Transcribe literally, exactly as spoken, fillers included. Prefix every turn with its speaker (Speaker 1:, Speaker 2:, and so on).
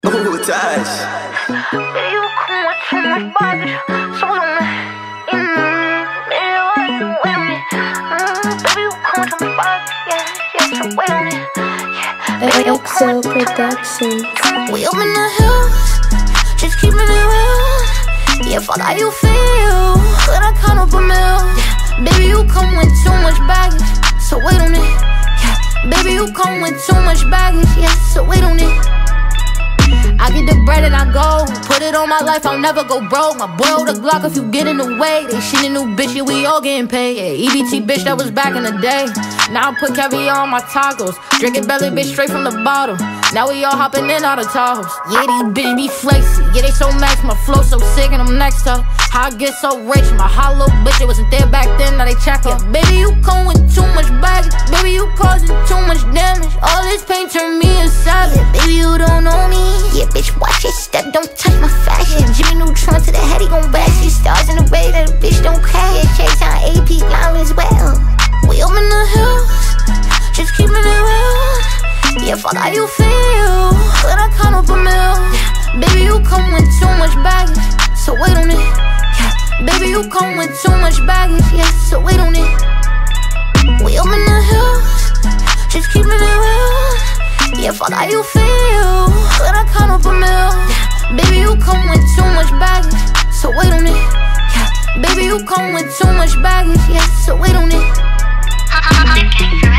Speaker 1: Ooh, Taj.
Speaker 2: Baby, you come with too much baggage, so we don't mm, baby, wait, wait a minute. Mm, baby, you come with too much baggage, yeah, yeah, so wait a minute. Yeah,
Speaker 3: I X-Xll Productions.
Speaker 2: We up in the hills, just keeping it real. Yeah, fuck how you feel when I count up a meal. Yeah, baby, you come with too much baggage, so wait on it. Yeah, baby, you come with too much baggage, yeah, so wait on it. I get the bread and I go, put it on my life, I'll never go broke. My boy hold a Glock if you get in the way. They shit a new bitch, yeah, we all getting paid. Yeah, E B T bitch, that was back in the day. Now I put caviar on my tacos, drinking belly bitch straight from the bottle. Now we all hopping in all the Tahoes. Yeah, these bitches be flexy, yeah, they so max, my flow so sick and I'm next up. How I get so rich, my hollow bitch, it wasn't there back then, now they check up. Yeah, baby, you come with too much baggage, baby, you causing too much damage. All this pain turned me inside. Yeah, baby, you don't know me. Yeah, bitch, watch your step, don't touch my fashion. Jimmy Neutron to the head, he gon' bash you. Stars in the way that a bitch don't care. Chase on A P, clown as well. We up in the hills, just keeping it real. Yeah, fuck how you feel when I count up a meal. Yeah, baby, you come with too much baggage, so wait on it. Yeah, baby, you come with too much baggage, yeah, so wait on it. We up in the hills, just keeping it real. Yeah, fuck how you feel when I count up a meal. Yeah, baby, you come with too much baggage, so wait on it. Yeah, baby, you come with too much baggage, yeah, so wait on it.